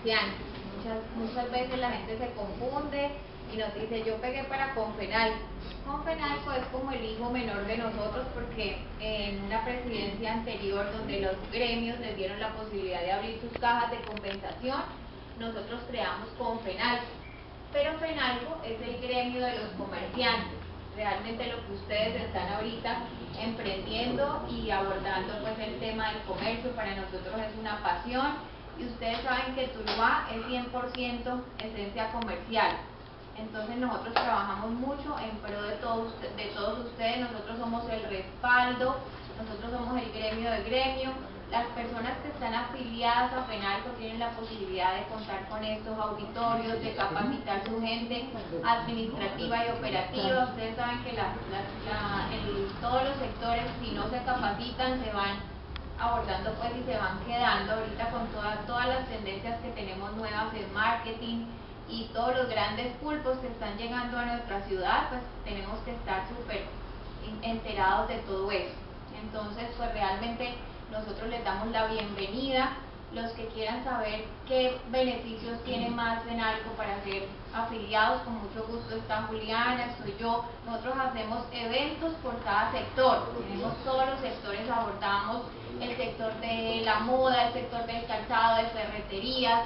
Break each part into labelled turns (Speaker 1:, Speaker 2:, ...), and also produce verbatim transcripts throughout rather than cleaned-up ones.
Speaker 1: comerciantes. Muchas, muchas veces la gente se confunde y nos dice, yo pegué para Confenalco. Confenalco es como el hijo menor de nosotros, porque en una presidencia anterior donde los gremios les dieron la posibilidad de abrir sus cajas de compensación, nosotros creamos Confenalco. Pero Fenalco es el gremio de los comerciantes. Realmente lo que ustedes están ahorita emprendiendo y abordando pues el tema del comercio para nosotros es una pasión, y ustedes saben que Tuluá es cien por ciento esencia comercial. Entonces nosotros trabajamos mucho en pro de todos, de todos ustedes. Nosotros somos el respaldo, nosotros somos el gremio del gremio. Las personas que están afiliadas a Fenalco tienen la posibilidad de contar con estos auditorios, de capacitar su gente administrativa y operativa. Ustedes saben que la, la, la, el, todos los sectores, si no se capacitan, se van abordando pues y se van quedando. Ahorita con toda, todas las tendencias que tenemos nuevas en marketing y todos los grandes pulpos que están llegando a nuestra ciudad, pues tenemos que estar súper enterados de todo eso. Entonces, pues realmente nosotros les damos la bienvenida. Los que quieran saber qué beneficios tiene más Fenalco para ser afiliados, con mucho gusto está Juliana, estoy yo. Nosotros hacemos eventos por cada sector, tenemos todos los sectores, abordamos el sector de la moda, el sector del calzado, de ferreterías,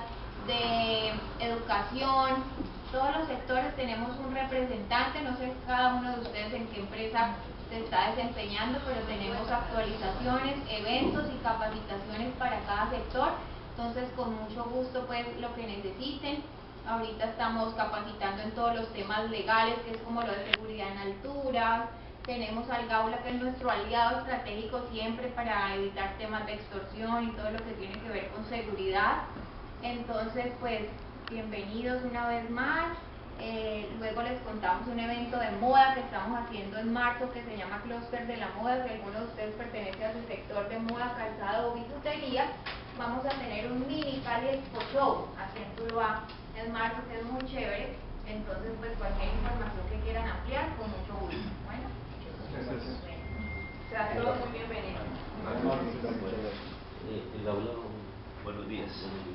Speaker 1: de educación, todos los sectores tenemos un representante. No sé cada uno de ustedes en qué empresa se está desempeñando, pero tenemos actualizaciones, eventos y capacitaciones para cada sector. Entonces, con mucho gusto, pues, lo que necesiten. Ahorita estamos capacitando en todos los temas legales, que es como lo de seguridad en altura. Tenemos al Gaula, que es nuestro aliado estratégico siempre para evitar temas de extorsión y todo lo que tiene que ver con seguridad. Entonces, pues, bienvenidos una vez más. Eh, luego les contamos un evento de moda que estamos haciendo en marzo, que se llama Clúster de la Moda. Si alguno de ustedes pertenece a ese sector de moda, calzado o bisutería, vamos a tener un mini Cali Expo Show aquí en Tuluá en marzo, que es muy chévere. Entonces, pues, cualquier información que quieran ampliar, con mucho gusto. Bueno,
Speaker 2: gracias.
Speaker 1: Sean todos muy bienvenidos.
Speaker 3: El aula, buenos días.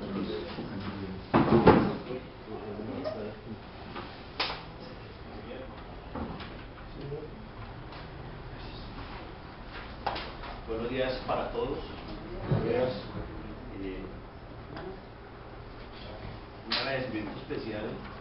Speaker 3: Buenos días para todos.
Speaker 2: Buenos días.
Speaker 3: Eh, un agradecimiento especial